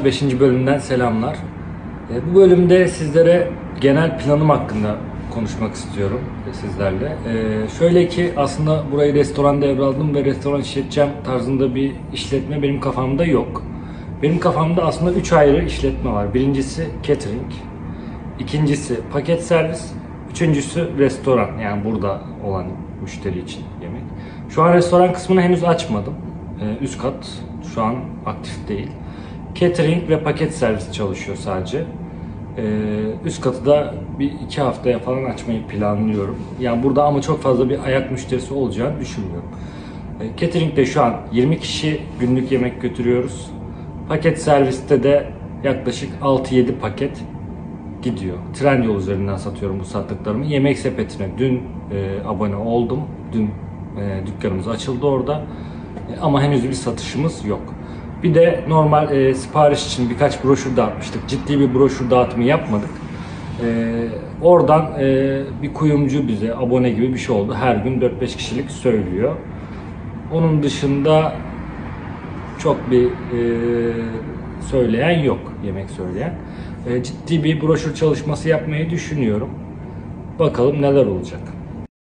Merhabalar, 5. bölümden selamlar. Bu bölümde sizlere genel planım hakkında konuşmak istiyorum sizlerle. Şöyle ki aslında burayı restoran devraldım ve restoran işleteceğim tarzında bir işletme benim kafamda yok. Benim kafamda aslında 3 ayrı işletme var. Birincisi catering, ikincisi paket servis, üçüncüsü restoran, yani burada olan müşteri için yemek. Şu an restoran kısmını henüz açmadım. Üst kat şu an aktif değil. Catering ve paket servis çalışıyor sadece. Üst katı da bir 2 haftaya falan açmayı planlıyorum. Yani burada ama çok fazla bir ayak müşterisi olacağını düşünmüyorum. Catering'de şu an 20 kişi günlük yemek götürüyoruz. Paket serviste de yaklaşık 6-7 paket gidiyor. Trendyol üzerinden satıyorum bu sattıklarımı. Yemek Sepeti'ne dün abone oldum. Dün dükkanımız açıldı orada. Ama henüz bir satışımız yok. Bir de normal sipariş için birkaç broşür dağıtmıştık. Ciddi bir broşür dağıtımı yapmadık. Oradan bir kuyumcu bize abone gibi bir şey oldu. Her gün 4-5 kişilik söylüyor. Onun dışında çok bir söyleyen yok, yemek söyleyen. Ciddi bir broşür çalışması yapmayı düşünüyorum. Bakalım neler olacak.